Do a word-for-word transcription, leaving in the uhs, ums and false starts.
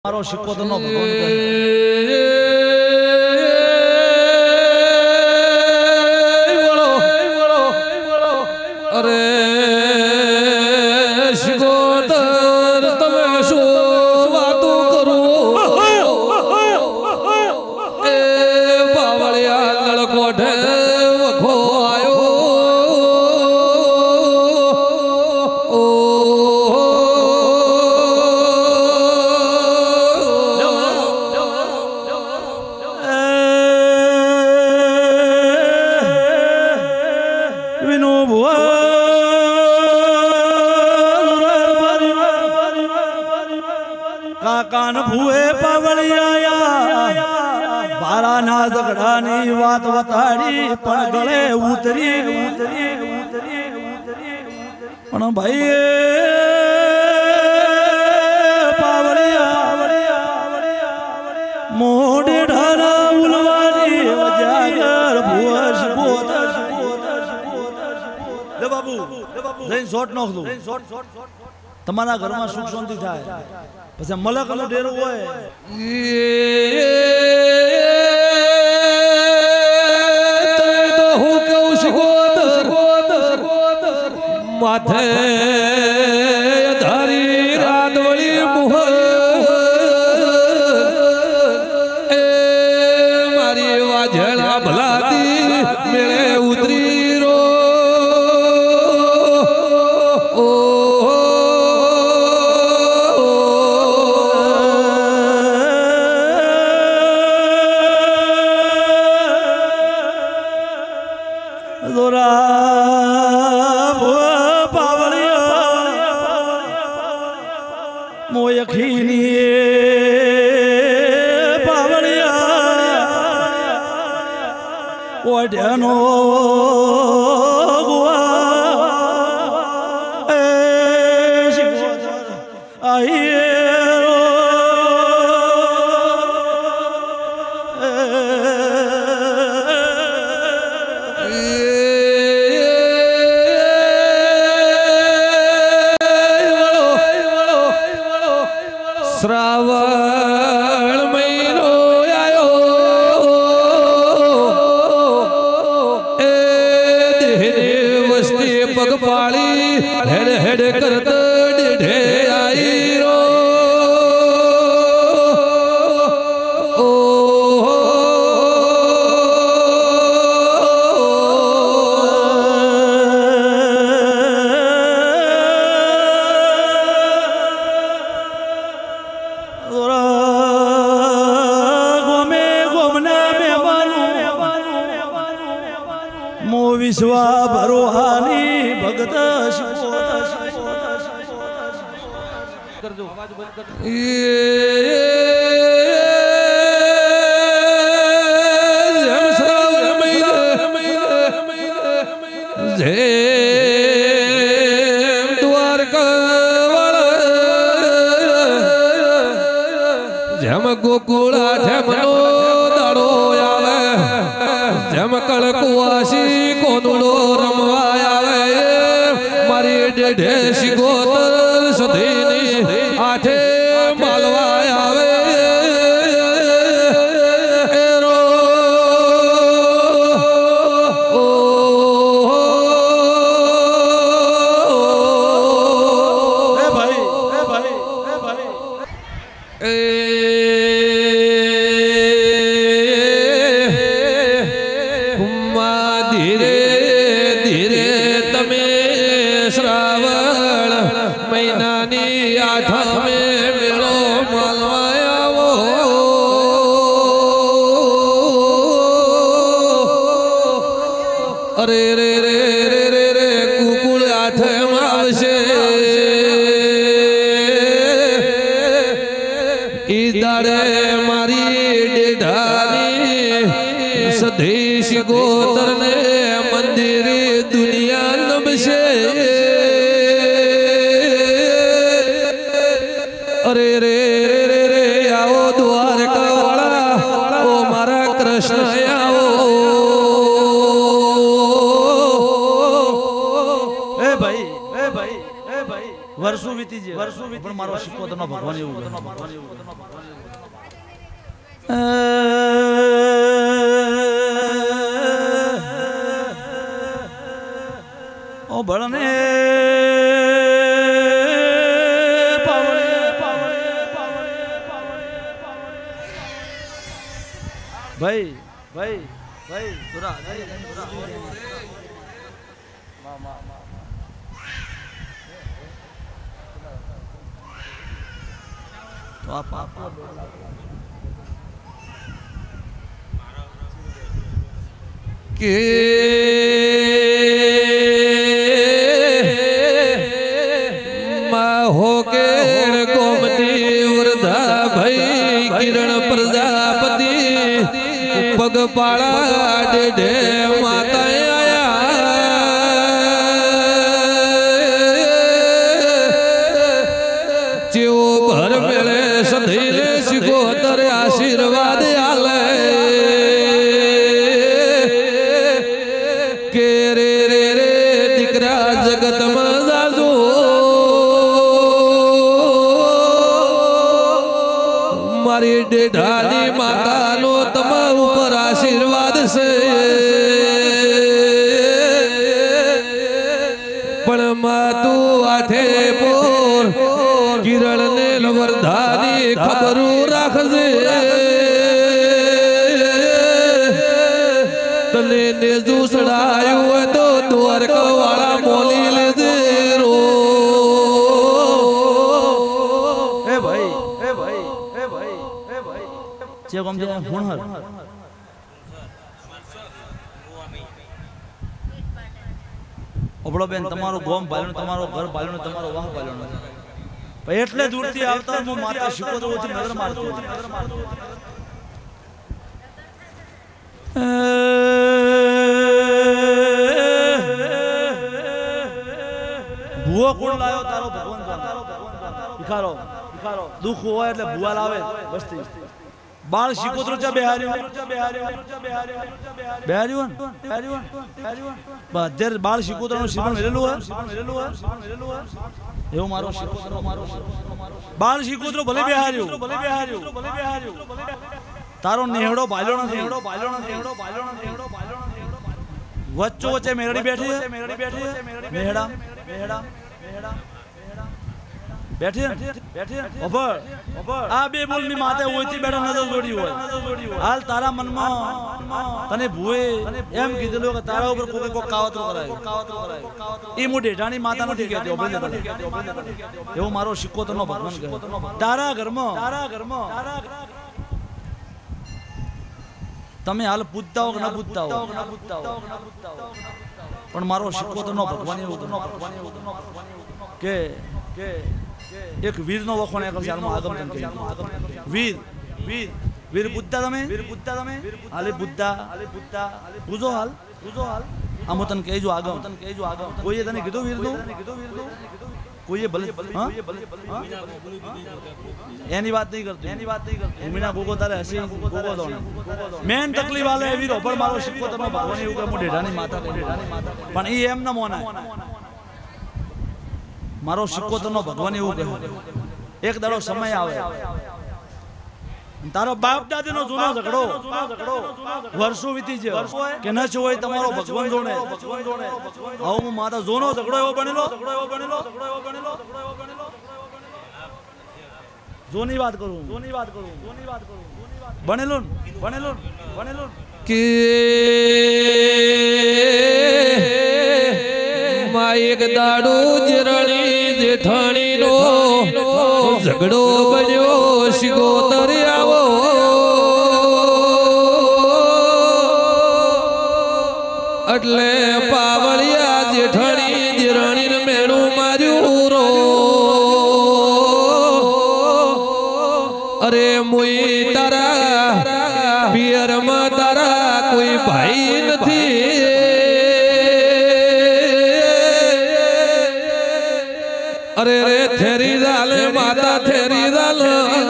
મારો સિક્કો તો નો ભગવાન અરે શિકોતર તમે શું વાતો કરો એ બાવળિયા લડકોઠે વખો આયો કાન ભૂએ પાવળિયા બારા ના ઝઘડાની વાત વતાડી પણ ગળે ઉતરી ઉતરી ઉતરી પણ ભાઈ પાવળિયા મોઢે ઢારા ઉલવાની વજાગર ભૂસ ગોતસ લે બાબુ લઈને શોટ નોખ દો તમારા ઘરમાં સુખ શાંતિ થાય પછી મલક નો ડેરો હોય તો હું કહું શિકોતર માથે ધારી રાત વળી મુહ એ મારી વાજળા ભલાતી મેળે ઉતરી રો ઓઢ્યાનો ગુવા એ શિકોતર આઈએ શ્રાવણ મહિનો આયો એ દેહની વસ્તી પગપાળી હેડ હેડ કરત ડેઢે આઈ રો વિશ્વા ભરોહાની ભગત કરજો અવાજ બંધ કરજો જેમ શ્રાવણ મહિને જેમ દ્વારકા વાળા જેમ ગોકુળા જેમનો દાડો આવે જેમ કળકુવાસી કોનુડો રમવા આવે મારી ડેઢે શિકોતર સધીની આઠે માલવા આવે ધીરે ધીરે તમે શ્રાવણ મહિનાની આઠમે મેળો માલવા આવો અરે રે રે રે રે રે કુકુળ આઠમ આવશે ઈ દાડે મારી ડેઢાની સધી શિકોતર ને મંદિરે દુનિયા નમશે અરે રે રે રે રે આવો દ્વારકા વાળા ઓ મારા કૃષ્ણ આવો એ ભાઈ એ ભાઈ એ ભાઈ વર્ષો વીતી જાય વર્ષો પણ મારો શિકોતરનો ભગવાન એવું કહે ઓ ભળને ભાઈ ભાઈ ભાઈ સુરા તો આ પાપ કે માં હો કે ગોમતી વૃદ્ધા ભાઈ કિરણ પ્રજાપતિ પગ પાળા ડે માતા આયા જેવો ભર મેળે સધૈલે શિકોતર આશીર્વાદ આલે કે રે રે રે દીકરા જગતમાં જાજો મારી ડેઢાની માતાનો તમારા ઉપર આશીર્વાદ છે પણ માં તું આથે પોર કિરણ ને લવરધાની ખબરું રાખજે તને નેજુ સડાયું હોય તો દ્વારકા વાળા મોલી લેજે રો એ ભાઈ એ ભાઈ એ ભાઈ એ ભાઈ જે કોમ જે હુણહર ઓબળો બેન તમારું ગોમ ભાલ્યો તમારો ઘર ભાલ્યો તમારો વાહ ભાલ્યો ભાઈ એટલે દૂરથી આવતા હું માતા શિકોતરથી નજર મારતો નજર મારતો ભૂવો કોણ લાયો તારો ભગવાન ભિખારો ભિખારો દુઃખ હોય એટલે ભૂવા લાવે વસ્તી બાળ શિકોતરો ચા બેહાર્યો બેહાર્યો બેહાર્યો બેહાર્યો બધેર બાળ શિકોતરનું શિબણ મેલેલું હોય શિબણ મેલેલું હોય શિબણ મેલેલું હોય એવું મારો શિકોતરો મારો બાળ શિકોતરો ભલે બેહાર્યો ભલે બેહાર્યો ભલે બેહાર્યો તારો નેહડો ભાલ્યો નથી નેહડો ભાલ્યો નથી નેહડો ભાલ્યો નથી નેહડો ભાલ્યો નથી વચ્ચો વચ્ચે મેરડી બેઠી છે મેરડી બેઠી છે મેહડા મેહડા મેહડા બેઠી બેઠી ઓભર ઓભર આ બે બોલની માથે ઓયથી બેઠા નજર જોડી હોય હાલ તારા મનમાં તને ભૂએ એમ કીધેલું કે તારા ઉપર કોઈ કોઈ કાવતરો કરાય કાવતરો કરાય ઈ મુ ડેઢાની માતા નથી કહેતી ઓભર એવો મારો શિકોતરનો ભગવાન કહે તારા ઘરમાં તારા ઘરમાં તમે હાલ પૂજતા હો કે ન પૂજતા હો પણ મારો શિકોતરનો ભગવાન એવું કે કે એક વીરનો વખોણ એક ચાલમાં આગમ તન કહી વીર વીર વીર પૂજતા તમે વીર પૂજતા તમે હાલે પૂજતા હાલે પૂજતા પૂજો હાલ પૂજો હાલ આમ તન કહેજો આગમ તન કહેજો આગમ કોઈએ તને કીધું વીરનું કીધું વીરનું કોઈએ ભલે હા એની વાત નહીં કરતો એની વાત નહીં કરતો ભૂમિના ગોગો તારે હસી ગોગો દો મેન તકલીફ આલે એવી રોપડ મારો શિકોતરનો ભગવાન એવું કે હું ડેઢાની માતા ડેઢાની માતા પણ ઈ એમ ન મોનાય મારો શિકોતરનો ભગવાન એવું કહે એક દાડો સમય આવે તારો બાપ દાદીનો જૂનો ઝઘડો વર્ષો વીતી જાય કે ન હોય તમારો ભગવાન જોડે આવો હું માતા જોનો ઝઘડો એવો બનેલો જોની વાત કરું જોની વાત કરું જોની વાત કરું બનેલો બનેલો બનેલો કે માં એક દાડો જરણી જેઠાણી નો ઝઘડો બન્યો શિકોતર આવો એટલે પાવળિયા જેઠાણી જરણી મેણું માર્યું રો અરે મુઈ તારા પિયરમાં તારા કોઈ ભાઈ નથી અરે રે થેરી દાલે માતા થેરી દાલ